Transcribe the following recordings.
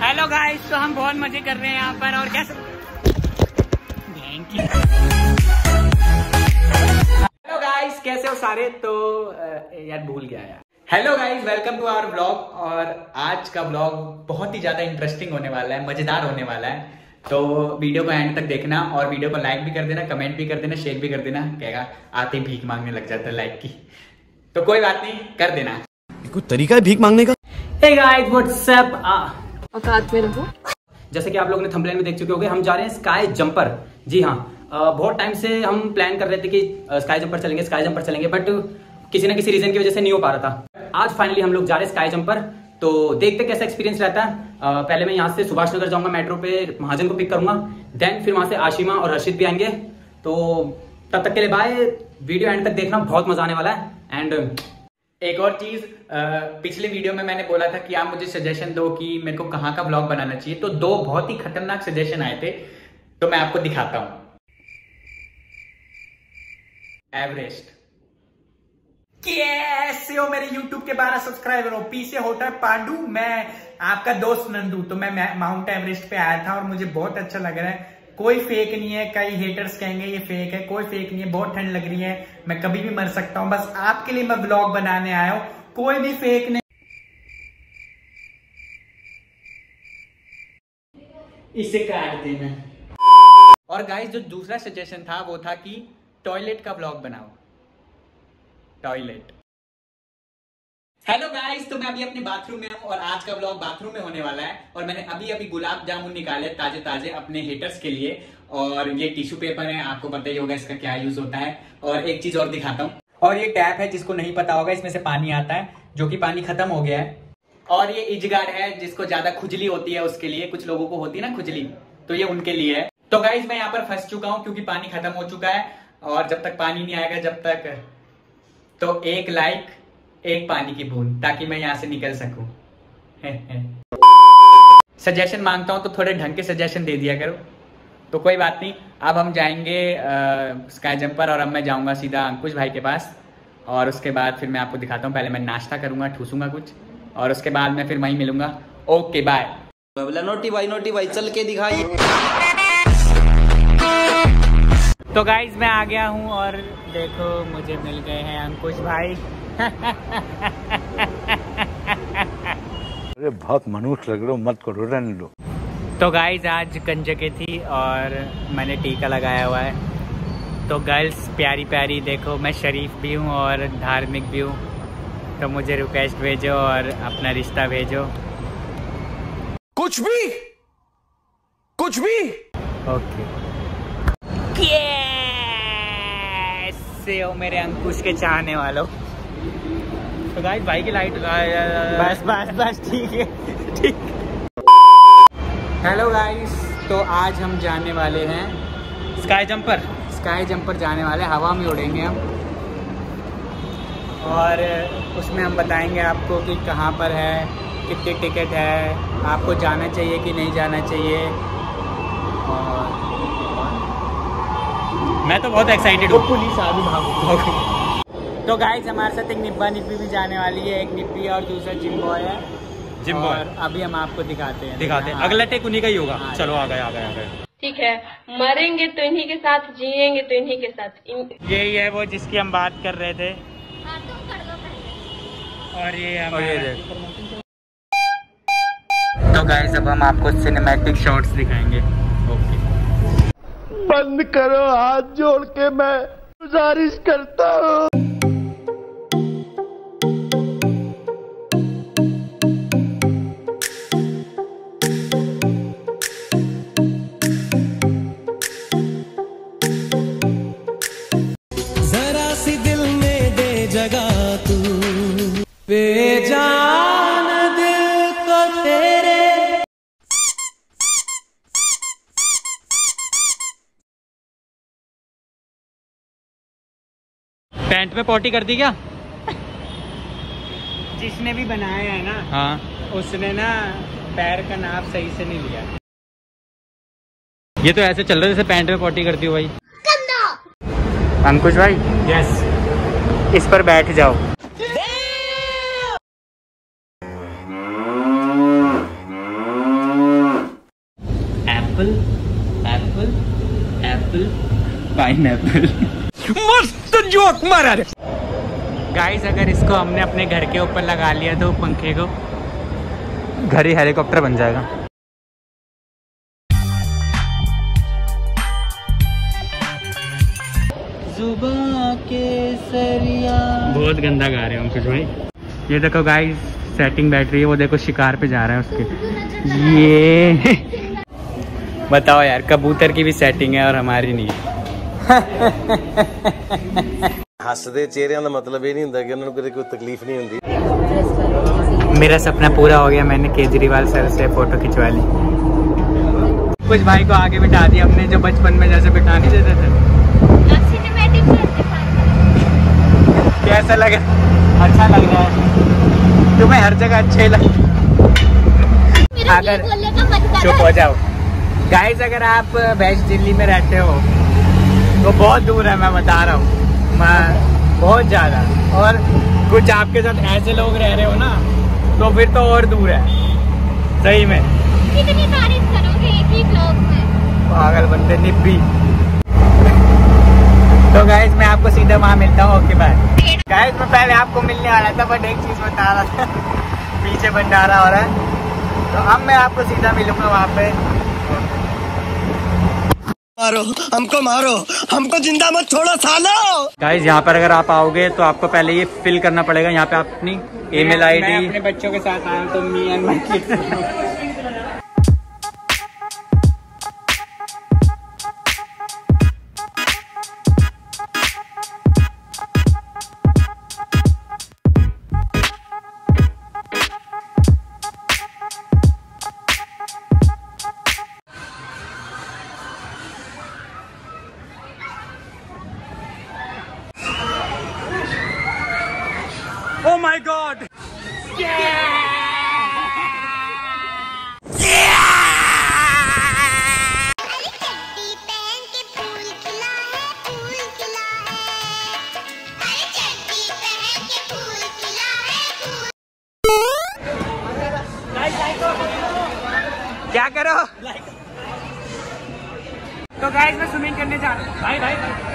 Hello guys, तो हम बहुत मजे कर रहे हैं यहाँ पर। और कैसे हेलो गाइस, कैसे हो सारे? तो यार भूल गया यार। Hello guys, welcome to our vlog. और आज का व्लॉग बहुत ही ज्यादा इंटरेस्टिंग होने वाला है, मजेदार होने वाला है। तो वीडियो को एंड तक देखना और वीडियो को लाइक भी कर देना, कमेंट भी कर देना, शेयर भी कर देना। कहेगा आते ही भीख मांगने लग जाता है लाइक की, तो कोई बात नहीं, कर देना। कोई तरीका है भीख मांगने का? Hey guys, what's up? औकात में रहो। जैसे कि आप लोगों ने थंबनेल में देख चुके होंगे, हम जा रहे हैं स्काई जंपर। जी हाँ, बहुत टाइम से हम प्लान कर रहे थे कि स्काई जंपर चलेंगे, बट किसी ना किसी रीजन की वजह से नहीं हो पा रहा था। आज फाइनली हम लोग जा रहे हैं स्काई जंपर। तो देखते कैसा एक्सपीरियंस रहता है। पहले मैं यहाँ से सुभाष नगर जाऊंगा, मेट्रो पे महाजन को पिक करूंगा, देन फिर वहां से आशिमा और हर्षित भी आएंगे। तो तब तक के लिए बाय। वीडियो एंड तक देखना, बहुत मजा आने वाला है। एंड एक और चीज, पिछले वीडियो में मैंने बोला था कि आप मुझे सजेशन दो कि मेरे को कहाँ का ब्लॉग बनाना चाहिए। तो दो बहुत ही खतरनाक सजेशन आए थे, तो मैं आपको दिखाता हूं। एवरेस्ट। कैसे हो मेरे YouTube के 12 सब्सक्राइबर हो? पीछे होता है पांडू, मैं आपका दोस्त नंदू। तो मैं माउंट एवरेस्ट पे आया था और मुझे बहुत अच्छा लग रहा है। कोई फेक नहीं है। कई हेटर्स कहेंगे ये फेक है, कोई फेक नहीं है। बहुत ठंड लग रही है, मैं कभी भी मर सकता हूँ। बस आपके लिए मैं ब्लॉग बनाने आया हूँ, कोई भी फेक नहीं। इसे काट देना। और गाइस, जो दूसरा सजेशन था वो था कि टॉयलेट का ब्लॉग बनाओ। टॉयलेट। हेलो गाइस, तो मैं अभी अपने बाथरूम में हूँ और आज का ब्लॉग बाथरूम में होने वाला है। और मैंने अभी गुलाब जामुन निकाले ताजे ताजे अपने हेटर्स के लिए। और ये टिश्यू पेपर है, आपको पता ही होगा इसका क्या यूज होता है। और एक चीज और दिखाता हूँ। और ये टैप है, जिसको नहीं पता होगा, इसमें से पानी आता है, जो कि पानी खत्म हो गया है। और ये इजगार्ड है, जिसको ज्यादा खुजली होती है उसके लिए। कुछ लोगों को होती है ना खुजली, तो ये उनके लिए है। तो गाइस, मैं यहाँ पर फंस चुका हूँ क्योंकि पानी खत्म हो चुका है। और जब तक पानी नहीं आएगा, जब तक, तो एक लाइक, एक पानी की बूंद, ताकि मैं यहाँ से निकल सकूं। सजेशन मांगता हूं तो थोड़े ढंग के सजेशन दे दिया करो। तो कोई बात नहीं, अब हम जाएंगे स्काई जंपर। और अब मैं जाऊंगा सीधा अंकुश भाई के पास। और उसके बाद फिर मैं आपको दिखाता हूँ। पहले मैं नाश्ता करूंगा, ठूसूंगा कुछ, और उसके बाद मैं फिर वहीं मिलूंगा। Okay bye. नोटी भाई चल के दिखाइए। तो गाइज, मैं आ गया हूँ और देखो मुझे मिल गए हैं अंकुश भाई। अरे बहुत मनुष्य लग रहे हो, मत करो, रहने दो। तो गाइज, आज कंजके थी और मैंने टीका लगाया हुआ है। तो गर्ल्स प्यारी प्यारी देखो, मैं शरीफ भी हूँ और धार्मिक भी हूँ। तो मुझे रिक्वेस्ट भेजो और अपना रिश्ता भेजो। कुछ भी ओके। कैसे हो मेरे अंकुश के चाहने वालों? तो गाइस, भाई की लाइट बस ठीक है, ठीक। हेलो गाइस, तो आज हम जाने वाले हैं स्काई जंपर जाने वाले, हवा में उड़ेंगे हम। और उसमें हम बताएंगे आपको कि कहाँ पर है, कितनी टिकट है, आपको जाना चाहिए कि नहीं जाना चाहिए। और मैं तो बहुत एक्साइटेड हूँ। पुलिस आ भी भागो। तो गाइस, हमारे साथ एक निब्बी भी जाने वाली है। एक निब्बी और दूसरा जिम बॉय है। और अभी हम आपको दिखाते हैं। अगला टेक उन्हीं का ही होगा। चलो आ गए। ठीक है, मरेंगे तो इन्हीं के साथ, जिएंगे तो इन्हीं के साथ। यही है वो जिसकी हम बात कर रहे थे। और ये तो गाइस, अब हम आपको सिनेमैटिक शॉट्स दिखाएंगे। ओके, बंद करो, हाथ जोड़ के मैं गुजारिश करता हूँ। जरा सी दिल में दे जगह तू, बेजान दिल को तेरे। पैंट में पॉटी कर दी क्या? जिसने भी बनाया है ना, हाँ, उसने ना पैर का नाप सही से नहीं लिया। ये तो ऐसे चल रहा है जैसे पैंट में पॉटी करती हो भाई। अंकुश भाई, यस, इस पर बैठ जाओ। Apple apple apple pineapple. मस्त जोक मारा रे। गाइस अगर इसको हमने अपने घर के ऊपर लगा लिया तो पंखे को घर ही हेलीकॉप्टर बन जाएगा। जुबां के सरिया। बहुत गंदा गा रहे हैं कुछ भाई। ये देखो गाइस सेटिंग बैठ रही है, वो देखो शिकार पे जा रहा है उसके। ये बताओ यार, कबूतर की भी सेटिंग है और हमारी नहीं है। हसदे चेहरिਆਂ ਦਾ मतलब ये नहीं ਹੁੰਦਾ कि उन्होंने कोई तकलीफ नहीं होती। मेरा सपना पूरा हो गया, मैंने केजरीवाल सर से फोटो खिंचवा ली। कुछ भाई को आगे बिठा दिया हमने, जो बचपन में जैसे बिठा नहीं देते थे। कैसा लगा? अच्छा लग रहा है तुम्हें? हर जगह अच्छे लगते। अगर चुप हो जाओ गाइस, अगर आप वेस्ट दिल्ली में रहते हो तो बहुत दूर है, मैं बता रहा हूँ, मैं बहुत ज़्यादा। और कुछ आपके साथ ऐसे लोग रह रहे हो ना, तो फिर तो और दूर है सही में। कितनी तारीफ करोगे एक ही ब्लॉग में? पागल बंदे निब्बी। तो गाइस मैं आपको सीधा वहाँ मिलता हूँ। Okay bye guys. मैं पहले आपको मिलने वाला था बट एक चीज़ बता रहा था, पीछे भंडारा हो रहा है, तो अब मैं आपको सीधा मिलूंगा वहाँ पे। मारो हमको जिंदा मत छोड़ो सालो। गाइस यहाँ पर अगर आप आओगे तो आपको पहले ये फिल करना पड़ेगा। यहाँ पे आप अपनी ईमेल आईडी। मैं अपने बच्चों के साथ आया हूँ तो me and my kids. Oh my God! क्या करो? तो गाइस मैं स्विमिंग करने जा रहा हूँ। भाई भाई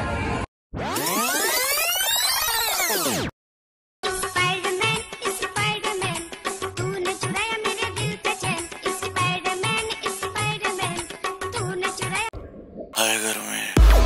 घर में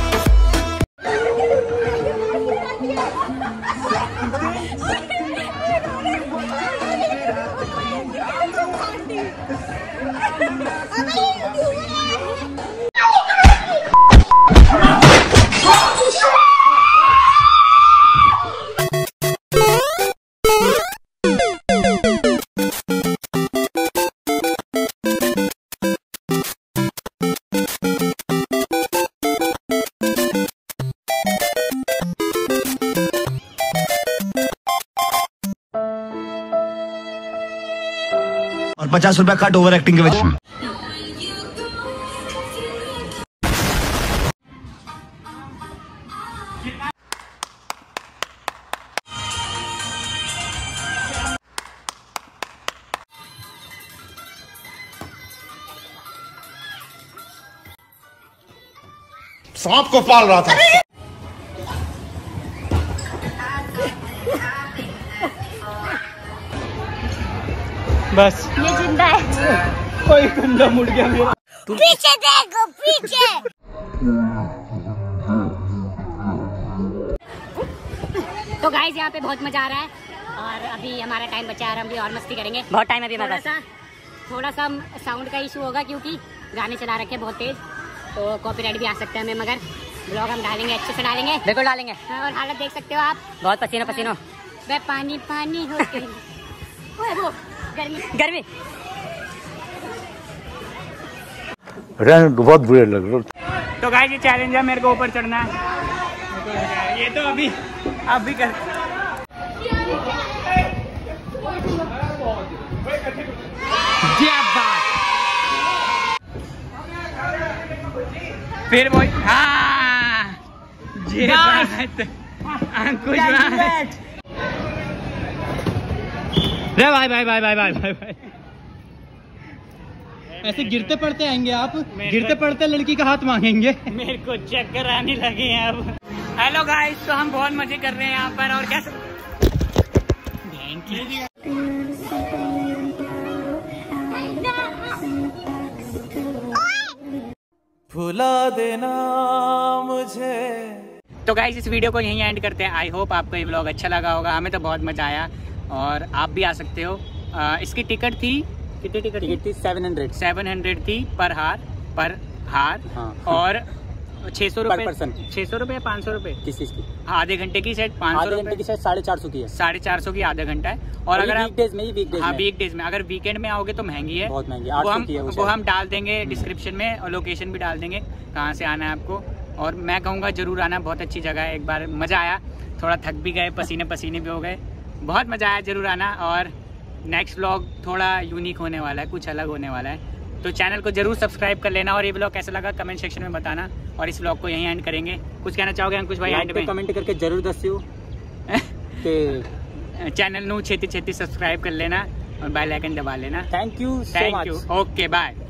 और 50 रुपया कट ओवर एक्टिंग के वजह से। सांप को पाल रहा था। बस ये जिंदा है। कोई कुंडा मुड़ गया मेरा। पीछे देखो पीछे। तो गाइस यहाँ पे बहुत मजा आ रहा है और अभी हमारा टाइम बचा है, हम भी और मस्ती करेंगे। बहुत टाइम अभी हमारे पास। थोड़ा सा साउंड का इशू होगा क्योंकि गाने चला रखे बहुत तेज, तो कॉपीराइट भी आ सकता है हमें, मगर ब्लॉग हम डालेंगे, अच्छे से डालेंगे, बिल्कुल डालेंगे। और हालत देख सकते हो आप, बहुत पसीनो पसीनो, वे पानी पानी होते वो गर्मी गर्मी। बहुत बुरे लग रहे। तो गाइस ये चैलेंज है, मेरे को ऊपर चढ़ना है। ये तो अभी कर। फिर वो हाँ ये बात अंकुश रे भाई भाई भाई भाई भाई भाई भाई ऐसे गिरते पड़ते आएंगे आप, गिरते पड़ते लड़की का हाथ मांगेंगे। मेरे को चक्कर आने लगे हैं अब। हेलो गाइस, तो हम बहुत मजे कर रहे हैं यहाँ पर। और कैसे भुला देना मुझे। तो गाइस इस वीडियो को यहीं एंड करते हैं। आई होप आपको ये व्लॉग अच्छा लगा होगा। हमें तो बहुत मजा आया और आप भी आ सकते हो। इसकी टिकट थी, कितनी टिकट थी? 700 थी पर हार। हाँ। और 600 रुपए 600 रुपए 500 रुपए किस चीज की? आधे घंटे की सेट 500 रुपए की सेट 450 की है। 450 की आधा घंटा है। और अगर आप वीकडेज में अगर वीकेंड में आओगे तो महंगी है, बहुत महंगी। वो हम डाल देंगे डिस्क्रिप्शन में और लोकेशन भी डाल देंगे कहाँ से आना है आपको। और मैं कहूँगा जरूर आना, बहुत अच्छी जगह है। एक बार मजा आया, थोड़ा थक भी गए, पसीने भी हो गए, बहुत मजा आया। जरूर आना। और नेक्स्ट व्लॉग थोड़ा यूनिक होने वाला है, कुछ अलग होने वाला है। तो चैनल को जरूर सब्सक्राइब कर लेना। और ये व्लॉग कैसा लगा कमेंट सेक्शन में बताना। और इस व्लॉग को यहीं एंड करेंगे। कुछ कहना चाहोगे अंकुश भाई? एंड में कमेंट करके जरूर दस्यो कि चैनल नू छेती सब्सक्राइब कर लेना और बेल आइकन दबा लेना। Thank you. Okay bye.